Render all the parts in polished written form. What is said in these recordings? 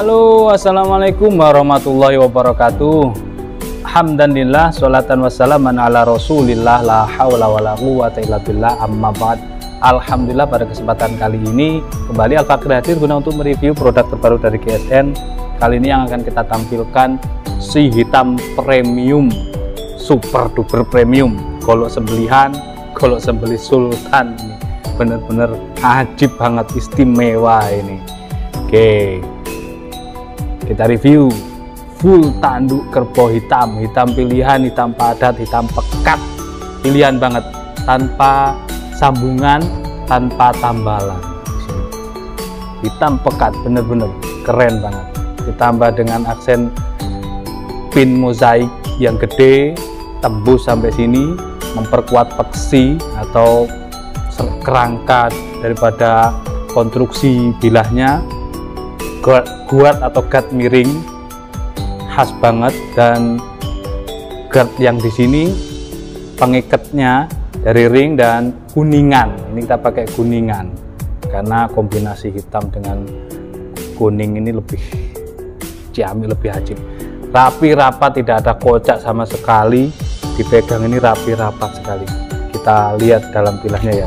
Halo, assalamualaikum warahmatullahi wabarakatuh. Alhamdulillah, sholatan wassalaman ala rasulillah, la hawla wa la quwwata illa billah, amma ba'd. Alhamdulillah, pada kesempatan kali ini kembali Al-Fakir hadir guna untuk mereview produk terbaru dari GSN. Kali ini yang akan kita tampilkan si hitam premium, super duper premium, golok sembelihan, golok sembelih sultan. Bener-bener ajib banget, istimewa ini. Oke, kita review full tanduk kerbau hitam, hitam pilihan, hitam padat, hitam pekat, pilihan banget, tanpa sambungan, tanpa tambalan. Hitam pekat, bener-bener keren banget. Ditambah dengan aksen pin mozaik yang gede, tembus sampai sini, memperkuat peksi atau kerangka daripada konstruksi bilahnya. Guard atau guard miring khas banget, dan guard yang di sini pengikatnya dari ring dan kuningan. Ini kita pakai kuningan karena kombinasi hitam dengan kuning ini lebih ciamik, lebih ajib. Rapi rapat, tidak ada kocak sama sekali. Dipegang ini rapi rapat sekali. Kita lihat dalam bilahnya ya.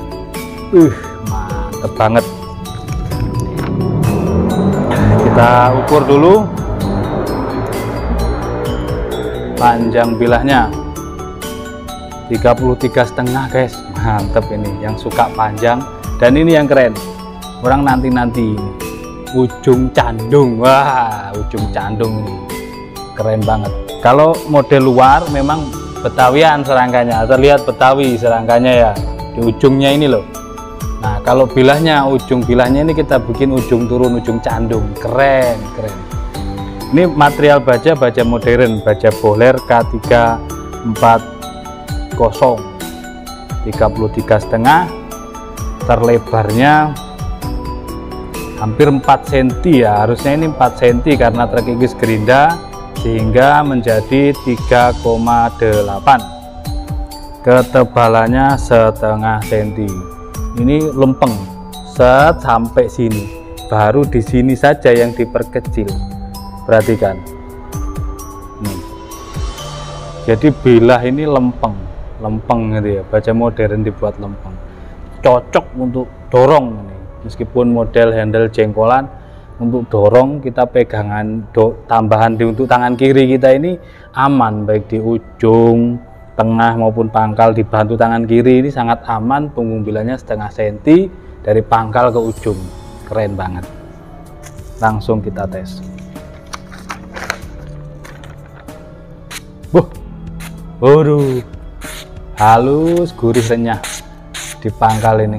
Mantep banget. Kita ukur dulu panjang bilahnya 33,5 guys, mantep ini yang suka panjang. Dan ini yang keren, orang nanti ujung candung. Wah, ujung candung ini keren banget. Kalau model luar memang betawian serangkanya, terlihat betawi serangkanya ya di ujungnya ini loh. Nah, kalau bilahnya, ujung bilahnya ini kita bikin ujung turun, ujung candung. Keren. Ini material baja modern, baja bohler K340, 33,5, terlebarnya hampir 4 cm ya, harusnya ini 4 cm karena terkikis gerinda sehingga menjadi 3,8. Ketebalannya setengah cm. Ini lempeng set sampai sini, baru di sini saja yang diperkecil. Perhatikan nih. Jadi bilah ini lempeng gitu ya, baja modern dibuat lempeng, cocok untuk dorong nih. Meskipun model handle jengkolan, untuk dorong kita pegangan tambahan untuk tangan kiri kita ini aman, baik di ujung, tengah maupun pangkal. Dibantu tangan kiri ini sangat aman. Punggung bilahnya setengah senti dari pangkal ke ujung, keren banget. Langsung kita tes. Waduh, halus, gurih, renyah di pangkal ini.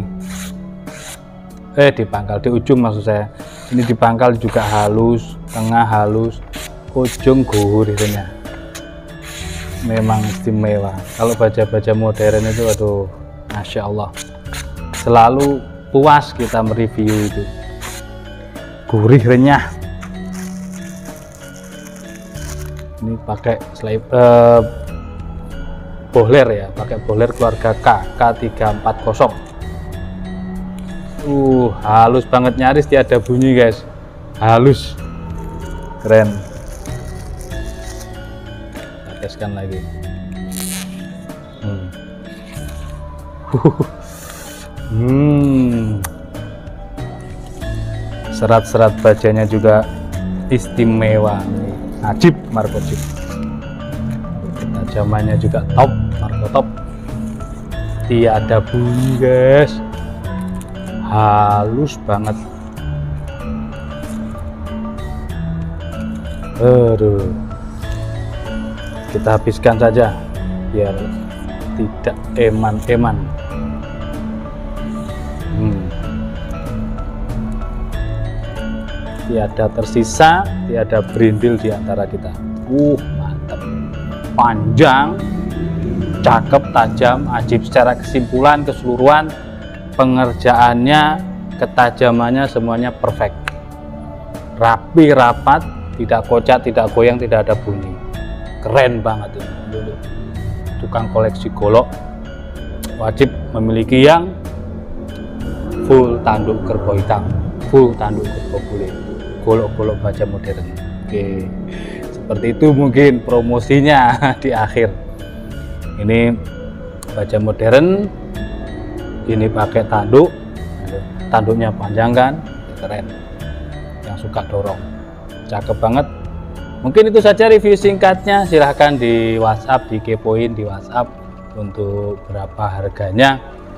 Di pangkal, di ujung maksud saya. Ini di pangkal juga halus, tengah halus, ujung gurih, renyah. Memang istimewa. Kalau baja-baja modern itu, aduh, masya Allah, selalu puas kita mereview itu. Gurih, renyah. Ini pakai bohler ya, pakai bohler keluarga K340. Halus banget, nyaris tiada bunyi guys, halus, keren. Teskan lagi. Serat-serat bajanya juga istimewa, ajib, Marco chip. Ketajamannya juga top, Marco top. Tiada bunyi guys, halus banget. Aduh, kita habiskan saja biar tidak eman-eman. Tiada tersisa, tiada berindil di antara kita. Mantap, panjang, cakep, tajam, ajib. Secara kesimpulan, keseluruhan pengerjaannya, ketajamannya semuanya perfect, rapi rapat, tidak kocak, tidak goyang, tidak ada bunyi. Keren banget ini. Dulu tukang koleksi golok wajib memiliki yang full tanduk kerbau hitam, full tanduk kerbau kulit. golok-golok baja modern. Oke, seperti itu mungkin promosinya di akhir. Ini baja modern, ini pakai tanduknya panjang kan, keren. Yang suka dorong, cakep banget. Mungkin itu saja review singkatnya. Silahkan di WhatsApp, dikepoin di WhatsApp untuk berapa harganya.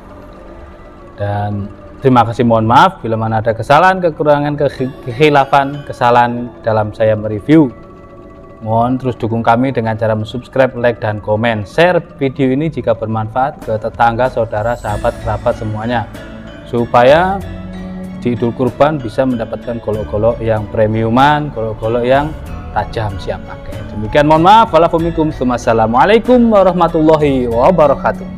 Dan terima kasih, mohon maaf bila mana ada kesalahan, kekurangan, kekhilafan, kesalahan dalam saya mereview. Mohon terus dukung kami dengan cara subscribe, like, dan komen. Share video ini jika bermanfaat ke tetangga, saudara, sahabat, kerabat semuanya, supaya di Idul Kurban bisa mendapatkan golok-golok yang premiuman, golok-golok yang tajam siap pakai. Demikian, mohon maaf. Wassalamualaikum warahmatullahi wabarakatuh.